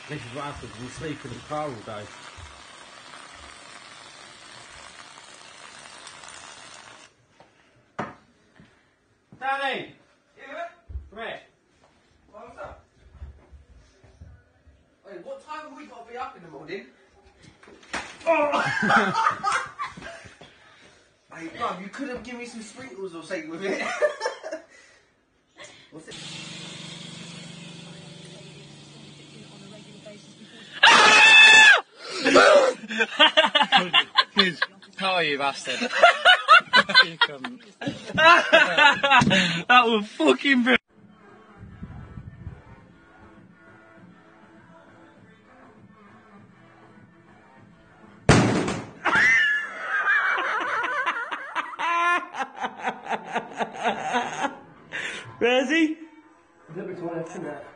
This is what happens when you sleep in the car all day. Danny! Yeah? Come here. What's up? Wait, what time have we got to be up in the morning? Oh! Hey, bruv, you could have given me some sprinkles or something with it. What's it? Kids, how are you, bastard? That was fucking brilliant. Where is he? Look between us, isn't it?